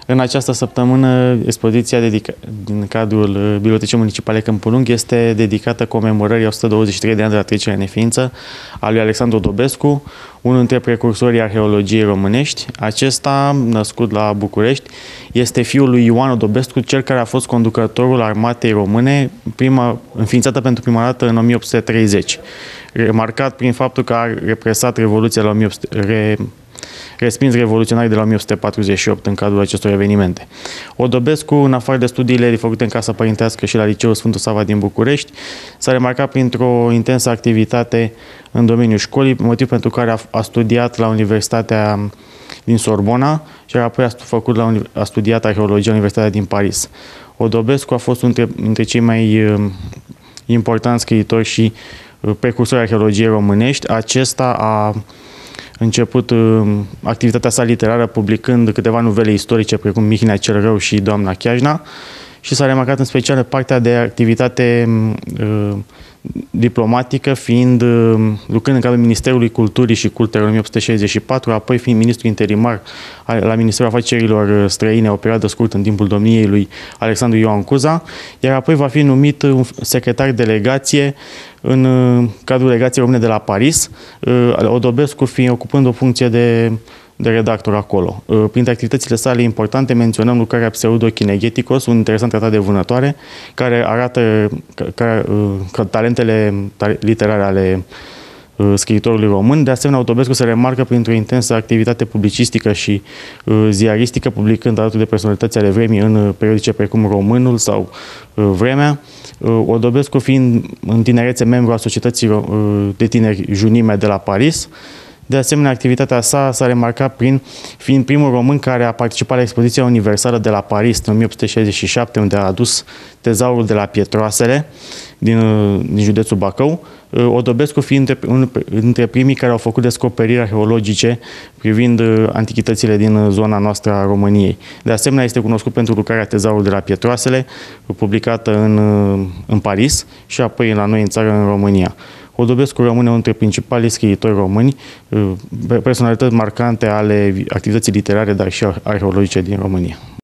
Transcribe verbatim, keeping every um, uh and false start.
În această săptămână, expoziția dedica- din cadrul Bibliotecii Municipale Câmpul Lung este dedicată comemorării o sută douăzeci și trei de ani de la trecerea în neființă a lui Alexandru Dobescu, unul dintre precursorii arheologiei românești. Acesta, născut la București, este fiul lui Ioan Dobescu, cel care a fost conducătorul armatei române, prima, înființată pentru prima dată în o mie opt sute treizeci, remarcat prin faptul că a represat Revoluția la o mie opt sute, re, respins revoluționarii de la o mie opt sute patruzeci și opt în cadrul acestor evenimente. Odobescu, în afară de studiile făcute în Casa Părintească și la Liceul Sfântul Sava din București, s-a remarcat printr-o intensă activitate în domeniul școlii, motiv pentru care a, a studiat la Universitatea din Sorbona și apoi a, făcut la, a studiat arheologie la Universitatea din Paris. Odobescu a fost unul dintre, dintre cei mai uh, importanți scriitori și uh, precursori arheologiei românești. Acesta a început uh, activitatea sa literară publicând câteva novele istorice precum Mihnea cel Rău și Doamna Chiajna și s-a remarcat în special partea de activitate uh, diplomatică, fiind uh, lucrând în cadrul Ministerului Culturii și Cultelor în o mie opt sute șaizeci și patru, apoi fiind ministru interimar la Ministerul Afacerilor Străine o perioadă scurtă în timpul domniei lui Alexandru Ioan Cuza, iar apoi va fi numit un secretar delegație în cadrul Legației Române de la Paris, Odobescu fiind ocupând o funcție de, de redactor acolo. Printre activitățile sale importante menționăm lucrarea Pseudo-Kinegeticos, un interesant tratat de vânătoare, care arată că, că talentele literare ale scriitorului român. De asemenea, Odobescu se remarcă printr-o intensă activitate publicistică și uh, ziaristică, publicând alături de personalități ale vremii în periodice precum Românul sau uh, Vremea. Uh, Odobescu fiind în tinerețe membru al Societății uh, de Tineri Junimea de la Paris. De asemenea, activitatea sa s-a remarcat prin fiind primul român care a participat la Expoziția Universală de la Paris în o mie opt sute șaizeci și șapte, unde a adus tezaurul de la Pietroasele din, din județul Bacău. Odobescu fiind unul dintre primii care au făcut descoperiri arheologice privind antichitățile din zona noastră a României. De asemenea, este cunoscut pentru lucrarea Tezaurul de la Pietroasele, publicată în, în Paris și apoi la noi în țară, în România. Odobescu rămâne unul dintre principalii scriitori români, personalități marcante ale activității literare, dar și arheologice din România.